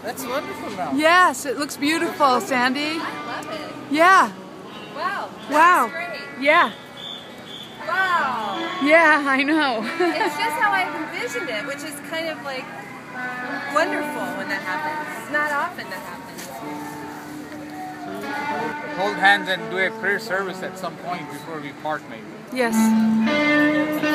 That's wonderful now. Yes, it looks beautiful, Sandy. I love it. Yeah. Wow. Wow. That's great. Yeah. Wow. Yeah, I know. It's just how I envisioned it, which is kind of like wonderful when that happens. It's not often that happens. Hold hands and do a prayer service at some point before we part, maybe. Yes.